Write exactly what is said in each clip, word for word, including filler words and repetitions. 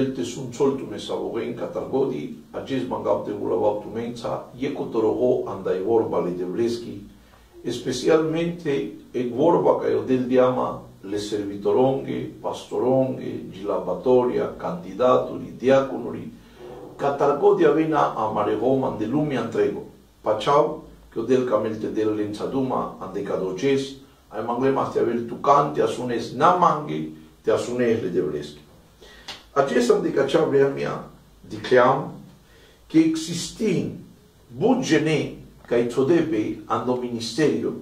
del te sun soltu me savoren katargodi, ages mangau te vulavau tu mensa, ieko torogo andai vorba le devleski, specialmente e vorba ca io del diama le servitoronge, pastoronge, gilabatoria, candidatori, diaconori, katargodi avena a maregom ande lumi antrego, pachau, che o del camelte del lensaduma ande cadoges, ai manglemas te avel tucante, asunes namangi, te asunes le devleski. Acesta de cacea vrea mea, dicleam, che existin budgene ca i todebe ando ministerio,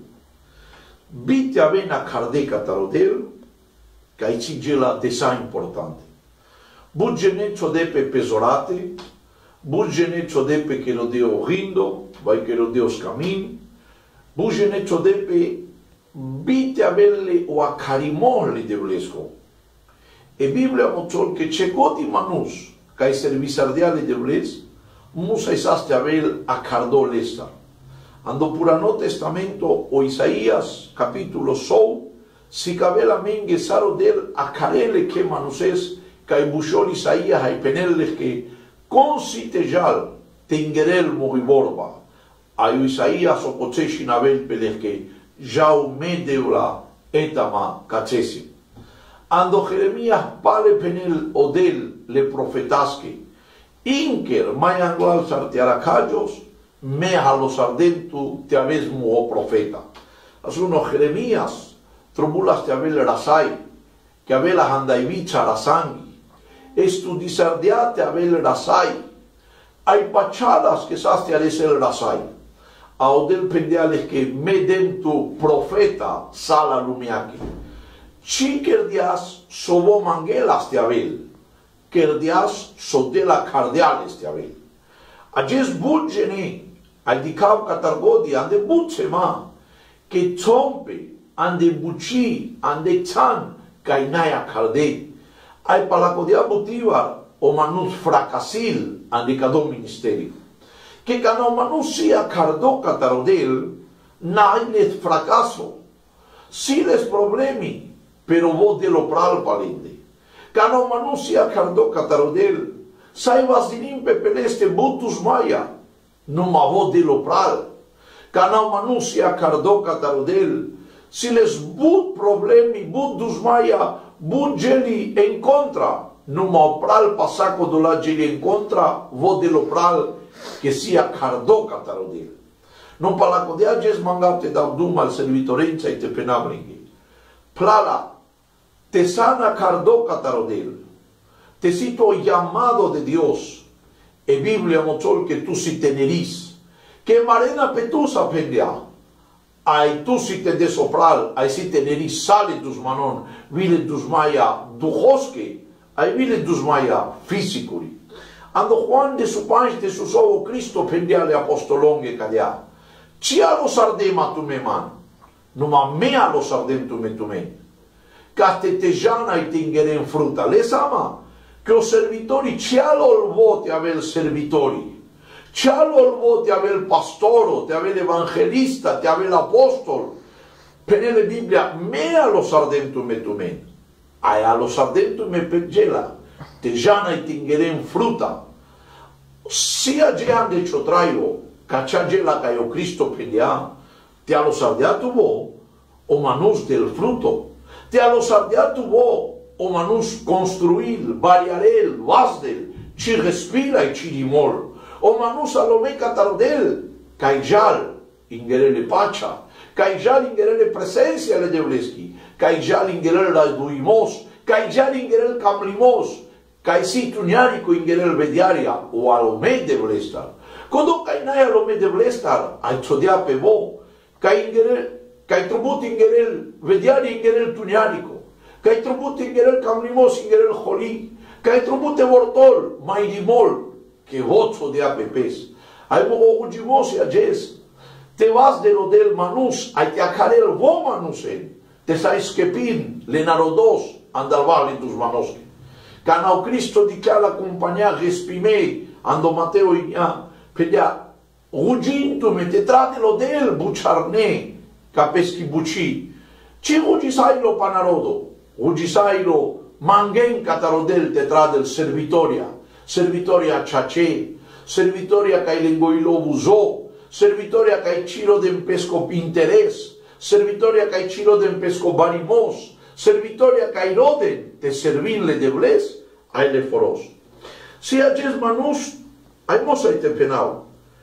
bite avena cardeca tarodel, ca i cigela desa importante. Budgene todebe pesorate, budgene todebe che lo deo rindo, vai che lo deo scamin, budgene todebe bite avelle o acarimole de vlesco. E Biblia moțol că ce godi manus, ca e servisardiale de vles, musa isaste avel a cardolesta. Ando purano testamento o Isaías capítulo sou, si cabela menge saro del a carele que manuses, ca e bușol Isaías ai penelles que consitejal tingerel moriborba. Ai Isaías o coceșin avel peles que jau medeula etama cacesim. Ando Jeremías pale penel odel le profetasque, inker mai anglal sartiaracayos, me a los ardentu te avesmu o profeta. Asuno Jeremías, trobulas te avel rasai, que avela handaivicha rasangi, estudisardiate avel rasai, hay pachadas que saste ales el rasai, a odel pendiales que me dentu profeta sala lumiaki. Și kerdias sobo mangelas te avel, kerdias sodela cardiales te avel. Acest bulgene, adicau catargodi, ande buce ma, che tompe, ande buci, ande țan, cainaia cardei. Ai palacodia motivar, o manus fracasil, ande cado ministeriu. Che ca no manus sia cardo catarodel, n-ai net fracaso. Si les problemi, pero vos de lo pral palinde. Cano manusia cardo catarodel, saibas dinim pe peleste butus maya, numa vos de lo pral. Cano manusia cardo catarodel, si les but problemi, but dus maya, but geli en contra, numa pral pasaco do la geli en contra, vos de lo pral, che sia cardo catarodel. Non palaco de ages mangate da duma al servitorenza e te penabringhi. Plala, te sana cardo catarodel, te cito llamado de Dios, e Biblia moțol que tu si teneris, que marena pe tu sa pendea, ai tu si te desopral, ai si teneris sale dus manon, vile dus maia duhosque, ai vile dus maia fisicuri. Ando Juan de su panj de su sovo Cristo pendea le apostolonge cadea, cia lo sardema tu me man, numa mea lo sardem tu me tu me. Ca te tejana i tingere in fruta. Le sama che o servitori cialo il vote avel servitori, cialo il vote avel pastoro, te avel evangelista, te avel apostol. Penele Biblia mea lo sardentu me tu men. Aia lo sardentu me pegela. Tejana i tingere in fruta. Sia gean de ciotraio, ca cea gela ca io Cristo pendea, te a lo sardeatu vo, o manus del fruto. Te a lo sardeatu vo, o manus construil, variarel, vasdel, ci respira e ci dimol. O manus alome catardel, cai jal, ingerele pacea, cai jal ingerele presenția le devleschi, cai jal ingerele la duimos, cai jal ingerele camlimos, cai si tuniarico ingerele vediaria, o alome devlestar. Codo cai nai alome devlestar, ai tsodia pe vo, cai ingerele, cai trubut ingerel vediari ingerel tuniarico, cai trubut ingerel camlimos ingerel holi, cai trubut evortol, mai dimol, che voțo de apepes. Ai mogo ugimos e ages, te vas de lo del manus, ai te acarel vo manusen, te sa esquepin, le narodos, andalvali dus manosche. Ca nau Cristo di ca la compagnia respimei, ando Mateo igna, pedea, rugintume, te trate lo del buciarne, ca peschi buci. Ce ugisailo panarodo, ugisailo Manghen catarodel tetradel servitoria, servitoria chache, servitoria ca ilengoi lobuzo, servitoria ca ciro de pesco interes, servitoria ca ciro de pesco barimos, servitoria ca iroden te servinle de bles, ai le foros. Si acest manus, ai mosai te penau,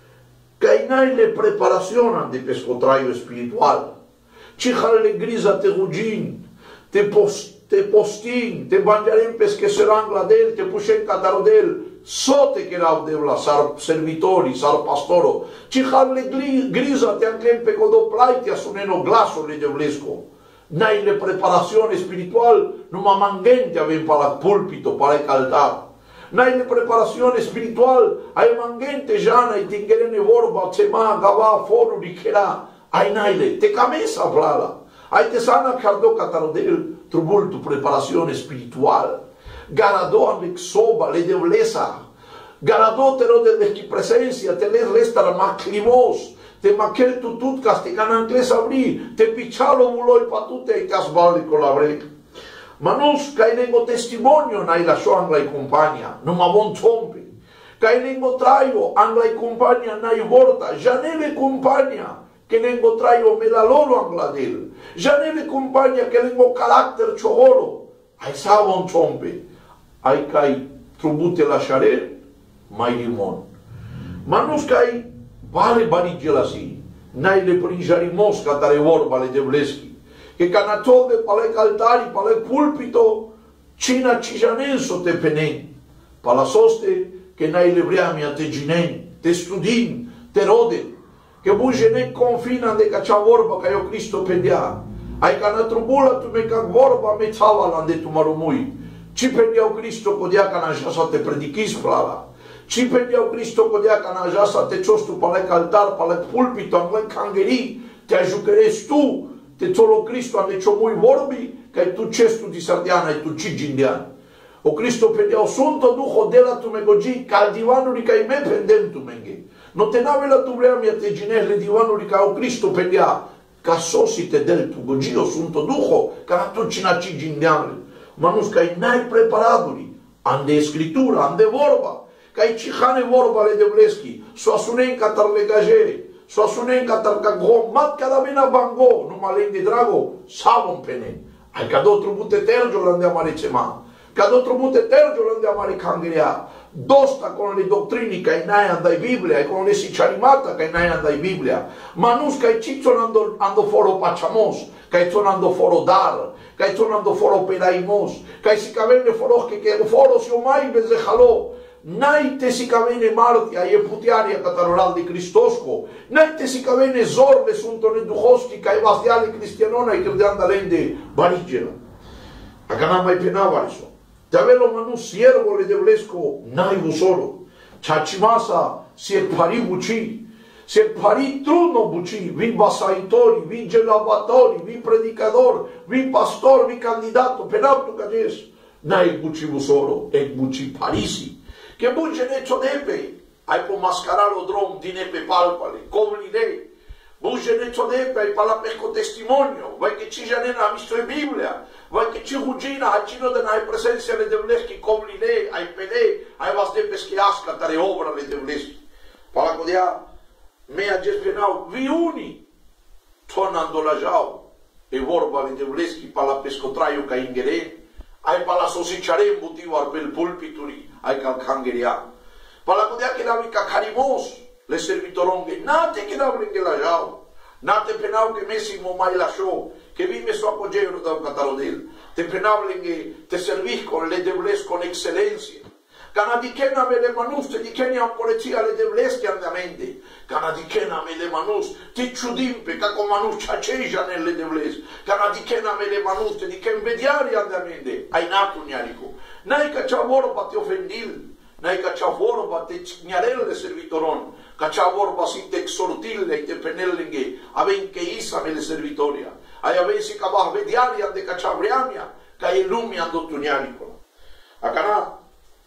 ca inai le preparacionan de pescotraio espiritual, ci le griza te rugin, te post te postin, te banjarem pesche serangla del, te pușen catarodel, sote che erau de la sar servitori, sar pastoro, ci harle griza te anclem pe codoplai, te asuneno glasurile de vlesco. N-ai le preparazione spiritual, numai mangente avem pa la pulpito, pa la altar. N-ai le preparazione spiritual, ai mangente jana, ai tingerene vorba, tsema, gava, foruri, chera, ai naile, te camesa plala. Ai te sana cardo catarodel, trubul tu preparazione spiritual. Garado anec soba, le devlesa. Garado te ro de deschi presenția, te le resta maclimos. Te machel tu tut ca te canancles abri, te pichalo muloi patute ai casballi con la brec. Ma non ca nengo testimonio nai la sua anglai compagna, non ma von zompi. Ca nengo traio anglai compagna nai vorta, janele compagna. Che nengo traio me la loro angladel, già nelle compagnie che nengo carattere ciolo, ai savon ciompe, ai cai trubute lasciare, mai limon. Ma non scai vale barigelasi, nai le prinjari mosca tare vorba le devleschi, che canatove pale caltari, pale pulpito, cina cijanenso te penen, pala soste che nai le briami a te ginen, te studin, te rodel, che buge ne confina de ca cea vorba ca eu Cristo pendea. Ai ca na trubula tu me ca vorba me țava la de tu marumui. Ci pendeau Cristo codea ca na jasa te predichis plala. Ci pendeau Cristo codea ca na jasa te ciostu pale caltar, pale pulpito, anglen cangeri, te ajucăresc tu, te țolo Cristo ande ciomui vorbi, ca tu cestu di sardiana e tu ci gindean. O Cristo pendeau sunto duho de la tu me gogi, ca divanuri ca i me pendem tu menghe. Non te nave la tu vreami a te ginelle divanuri ca o Cristo pendea, ca sosite del tu gogio sunto duho, ca na tu cina ci gindeanle. Ma nu ca i n-ai preparaduri, ande scritura, ande vorba, ca i cihane vorba le devleschi, so asunen ca tar legajere, so asunen ca tar ca gom, mat ca da vena bango, numai lende drago, savon pene. Ai ca do trubute tergio l'ande amare cema, ca do trubute tergio l'ande amare cangerea, dosta con le dottrini che non andai Bibbia e con le sicciarimata che non andai Bibbia, ma non che ci sono ando foro pacciamos, che sono ando foro dar, che sono ando foro pedaimos, che si cavene foro che che foro si mai bezehalo, naite si cavene marti ai putiari a cataroral di Cristosco, naite si cavene zorle sunto ne duhosti che vastiali cristianona e credeanda lende barigela. A canam mai penava isso. Te avelo manu siervo le devlesco naivu solo. Ciacimasa si è pari buci, si è pari truno buci, vi basaitori, vi gelavatori, vi predicador, vi pastor, vi candidato, penaptu cages. Nai buci solo, e buci parisi. Che buce ne ciodepe, ai po mascaralo drom dinepe palpale, covline. Buce ne ciodepe, ai palapesco testimonio, vai che ci janena misto e Biblia. Vai che ci rugina, ai cino de n-ai presenția le devleschi, comline, ai pede, ai vas de peschiasca, tare obra le devleschi. Pala codea, mea gespenau, vi uni, tonando la jau, e vorba le devleschi, pala pescotraiu ca ingere, ai pala sosicciare motivo ar pel pulpituri, ai calcangeria. Pala codea che navi ca carimos, le servitoronghe, nate che navi la jau, nate penau che messimo mai lasciò, che vi messo apoggeiro da un catarodel, te penavlinghe, te servisco, le devles con eccellenza, cana di chena me le manus, te di chena polizia le devleschi andamenti, cana di chena me le manus, ti ciudimpe, ca con manus ciaceja nelle devles, cana di chena me le manus, te di chen vediari andamenti, ai nato niarico, n'hai ca c'ha vorba te offendil, n'hai ca c'ha vorba te gnarelle servitoron, ca c'ha vorba si te exortille, te penellinghe, aven che isa me le servitoria, ai avessi cavah vediari ande cacciavriamia, ca e lumi ando tunianico. A cana,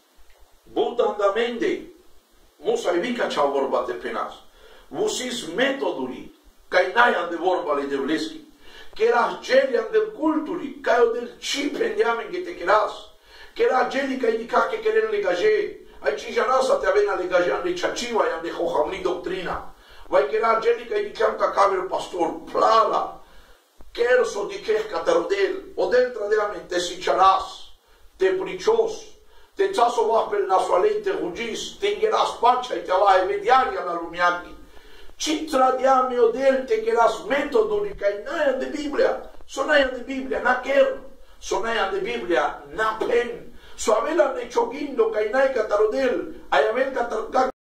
buta andamende, musa e vi cacciav vorba te penas, vusis metoduri, ca e nai ande vorba le devleschi, che la gelian del culturi, caio del cipen diamen che te chiras, che la gelica indica che queren legage, ai cijarasa te avena legage ande chachiva e ande johamni doctrina, vai che la gelica indica che caver pastor plala, kerso di che catarodel, o dentro diamen te si charas, te pricios, te chaso va per la sua lente rugis, te ingheras pancia e te va e vediaria la lumiaghi. Ci tradiamo o delte che las metodi che non è di Bibbia, sono di Bibbia, na cher, sono di Bibbia, na pen, so avela ne chogindo che non è catarodel, ai aver catar